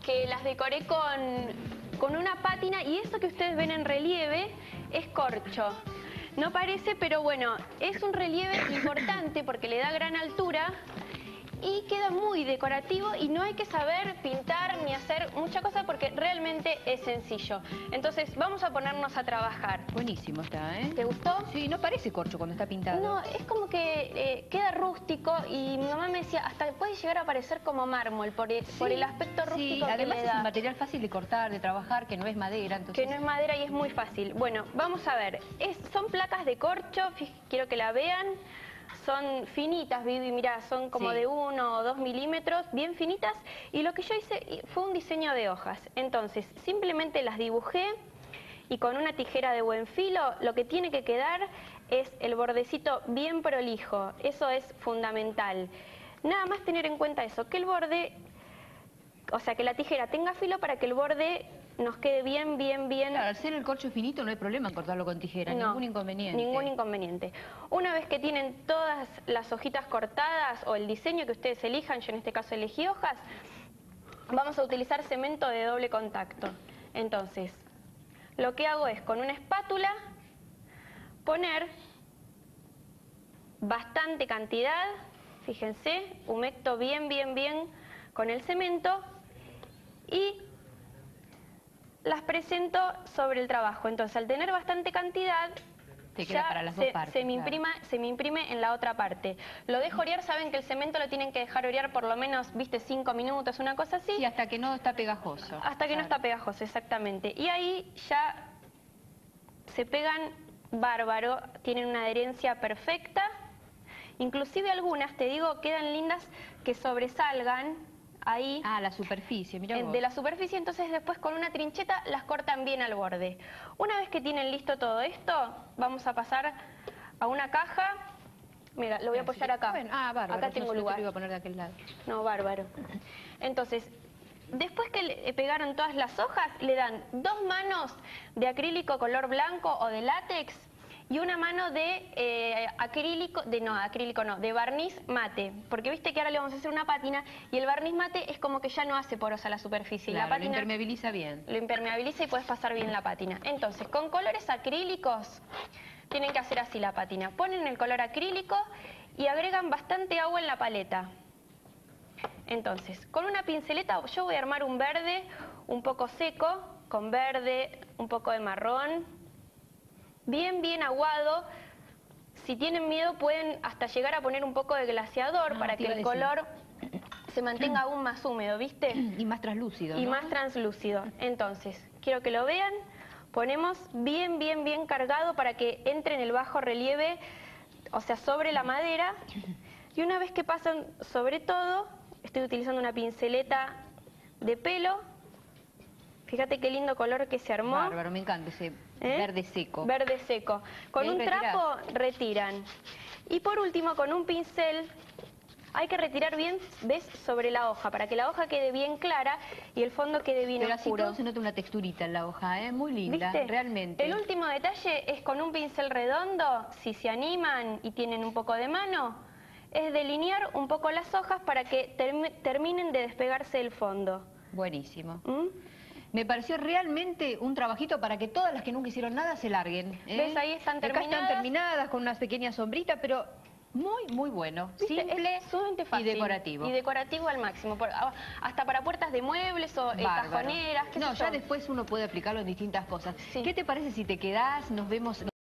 que las decoré con una pátina y eso que ustedes ven en relieve es corcho. No parece, pero bueno, es un relieve importante porque le da gran altura y queda muy decorativo y no hay que saber pintar ni hacer mucha cosa porque realmente es sencillo. Entonces vamos a ponernos a trabajar. Buenísimo está, ¿eh? ¿Te gustó? Sí, no parece corcho cuando está pintado. No, es como que queda rústico y mi mamá me decía, hasta puede llegar a parecer como mármol por el aspecto rústico que además le da. es un material fácil de cortar, de trabajar, que no es madera. Entonces... Que no es madera y es muy fácil. Bueno, vamos a ver. Son placas de corcho, quiero que la vean. Son finitas, Vivi, mirá, son como de 1 o 2 milímetros, bien finitas. Y lo que yo hice fue un diseño de hojas. Entonces, simplemente las dibujé y con una tijera de buen filo lo que tiene que quedar es el bordecito bien prolijo. Eso es fundamental. Nada más tener en cuenta eso, que el borde, o sea, que la tijera tenga filo para que el borde nos quede bien. Claro, al ser el corcho finito no hay problema en cortarlo con tijera, no, ningún inconveniente. Ningún inconveniente. Una vez que tienen todas las hojitas cortadas o el diseño que ustedes elijan, yo en este caso elegí hojas, vamos a utilizar cemento de doble contacto. Entonces, lo que hago es con una espátula poner bastante cantidad, fíjense, humecto bien con el cemento y las presento sobre el trabajo. Entonces, al tener bastante cantidad, te queda para las dos partes, se me imprime en la otra parte. Lo dejo orear, saben que el cemento lo tienen que dejar orear por lo menos, viste, 5 minutos, una cosa así. Sí, hasta que no está pegajoso. Hasta que no está pegajoso, exactamente. Y ahí ya se pegan bárbaro, tienen una adherencia perfecta. Inclusive algunas, te digo, quedan lindas que sobresalgan ahí. Ah, la superficie, mirá vos. De la superficie, entonces después con una trincheta las cortan bien al borde. Una vez que tienen listo todo esto, vamos a pasar a una caja. Mira, lo voy a apoyar acá. Bueno, bárbaro. Acá tengo lugar. Te lo iba a poner de aquel lado. No, bárbaro. Entonces, después que le pegaron todas las hojas, le dan 2 manos de acrílico color blanco o de látex y una mano de de barniz mate. Porque viste que ahora le vamos a hacer una pátina y el barniz mate es como que ya no hace porosa la superficie. Claro, la pátina lo impermeabiliza bien. Lo impermeabiliza y puedes pasar bien la pátina. Entonces, con colores acrílicos, tienen que hacer así la pátina. Ponen el color acrílico y agregan bastante agua en la paleta. Entonces, con una pinceleta yo voy a armar un verde un poco seco, con verde, un poco de marrón, bien aguado. Si tienen miedo pueden hasta llegar a poner un poco de glaseador para que el color se mantenga aún más húmedo, ¿viste? Y más translúcido, Y ¿no? más translúcido. Entonces, quiero que lo vean. Ponemos bien cargado para que entre en el bajo relieve, o sea, sobre la madera. Y una vez que pasan sobre todo, estoy utilizando una pinceleta de pelo. Fíjate qué lindo color que se armó. Bárbaro, me encanta ese verde seco. Verde seco. Con un trapo retiran. Y por último, con un pincel, hay que retirar bien, ¿ves? Sobre la hoja, para que la hoja quede bien clara y el fondo quede bien oscuro. Pero así todo se nota una texturita en la hoja, ¿eh? Muy linda, ¿viste? Realmente. El último detalle es con un pincel redondo, si se animan y tienen un poco de mano, es delinear un poco las hojas para que terminen de despegarse del fondo. Buenísimo. Me pareció realmente un trabajito para que todas las que nunca hicieron nada se larguen. ¿Ves? Ahí están terminadas. Acá están terminadas con unas pequeñas sombritas, pero muy bueno. ¿Viste? Simple, es sumamente fácil. Y decorativo. Y decorativo al máximo. Hasta para puertas de muebles o cajoneras. No, ya después uno puede aplicarlo en distintas cosas. Sí. ¿Qué te parece si te quedás? Nos vemos...